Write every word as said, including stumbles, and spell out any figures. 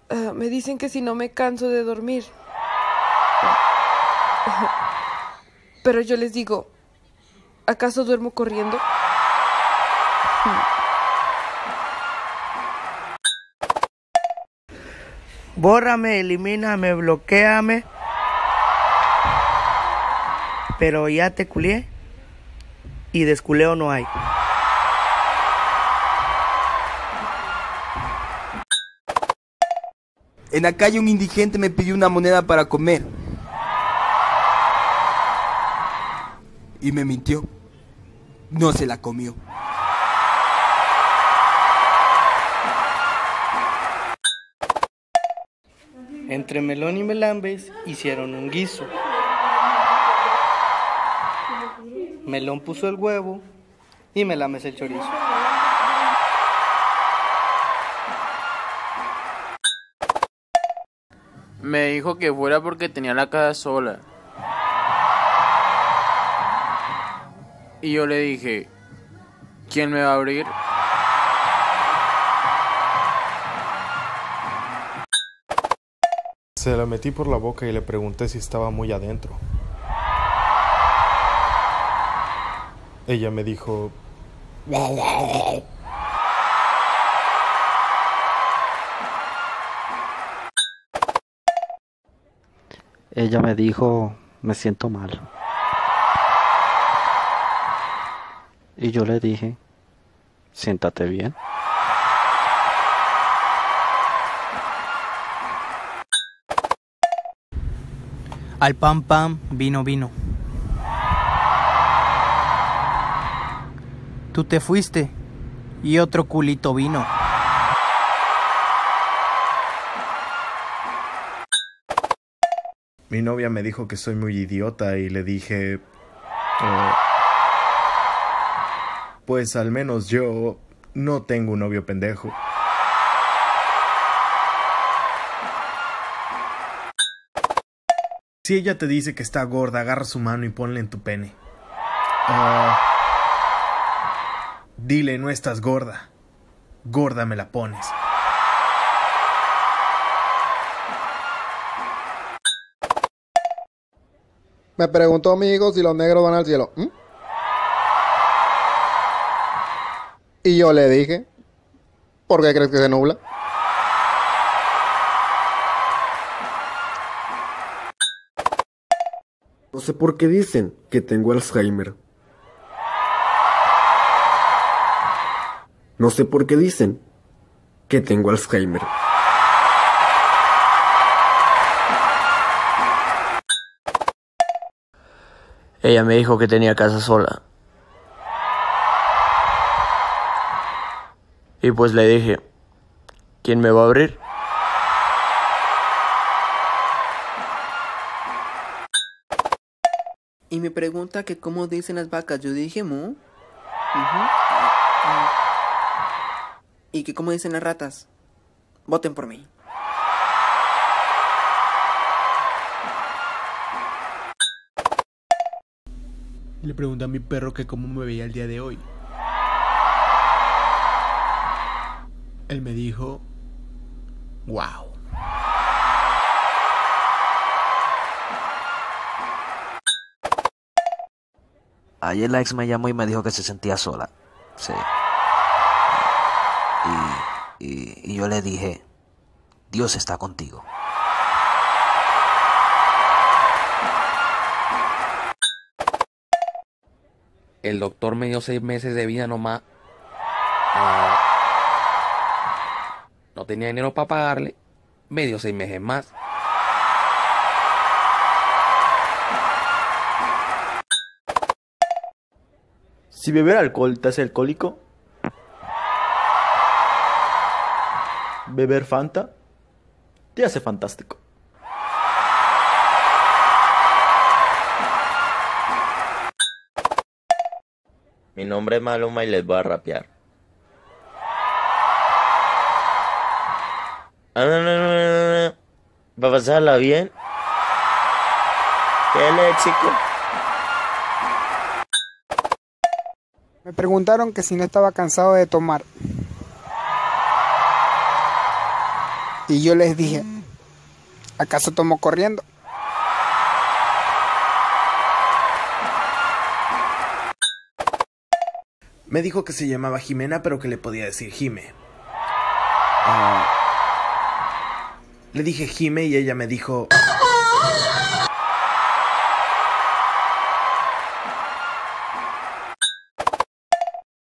Uh, me dicen que si no me canso de dormir. Pero yo les digo, ¿acaso duermo corriendo? Bórrame, elimíname, bloquéame. Pero ya te culié y desculeo no hay. En la calle un indigente me pidió una moneda para comer. Y me mintió. No se la comió. Entre Melón y Melambes hicieron un guiso. Melón puso el huevo y Melambes el chorizo. Me dijo que fuera porque tenía la casa sola. Y yo le dije, ¿quién me va a abrir? Se la metí por la boca y le pregunté si estaba muy adentro. Ella me dijo... Ella me dijo, me siento mal. Y yo le dije, siéntate bien. Al pan pan, vino vino. Tú te fuiste y otro culito vino. Mi novia me dijo que soy muy idiota y le dije... "Eh, pues al menos yo no tengo un novio pendejo". Si ella te dice que está gorda, agarra su mano y ponle en tu pene. Ah, dile, no estás gorda. Gorda me la pones. Me preguntó mi hijo si los negros van al cielo. ¿Mm? Y yo le dije, ¿por qué crees que se nubla? No sé por qué dicen que tengo Alzheimer. No sé por qué dicen que tengo Alzheimer. Ella me dijo que tenía casa sola. Y pues le dije, ¿quién me va a abrir? Y me pregunta que cómo dicen las vacas. Yo dije mu. Uh-huh. Y que cómo dicen las ratas. Voten por mí. Le pregunté a mi perro que cómo me veía el día de hoy. Él me dijo, wow. Ayer la ex me llamó y me dijo que se sentía sola. Sí. Y, y, y yo le dije, Dios está contigo. El doctor me dio seis meses de vida nomás. Ah, no tenía dinero para pagarle. Me dio seis meses más. Si beber alcohol te hace alcohólico, beber Fanta te hace fantástico. Mi nombre es Maluma y les voy a rapear. Ah, no, no, no, no, no. ¿Va a pasarla bien? ¡Qué léxico! Me preguntaron que si no estaba cansado de tomar. Y yo les dije, ¿acaso tomó corriendo? Me dijo que se llamaba Jimena, pero que le podía decir Jime. Ah, le dije Jime y ella me dijo...